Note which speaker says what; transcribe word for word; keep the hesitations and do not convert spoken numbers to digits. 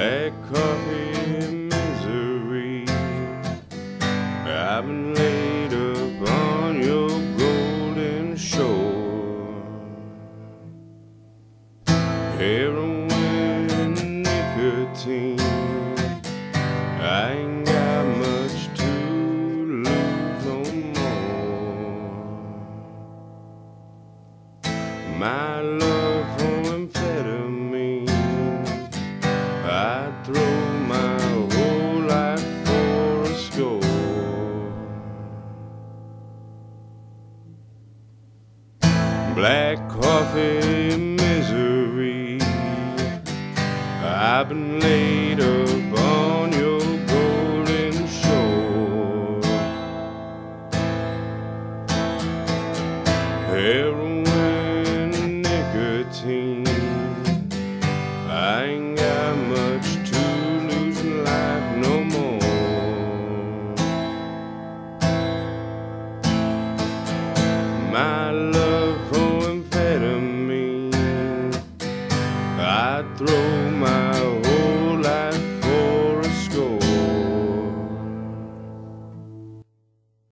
Speaker 1: Black coffee misery, I've been laid upon your golden shore. Heroin, nicotine, I ain't got much to lose no more. My love for amphetamine, I'd throw my whole life for a score. Black coffee misery, I've been laid upon your golden shore. Heroin, nicotine, I ain't got much to lose in life no more. My love for amphetamine, I'd throw my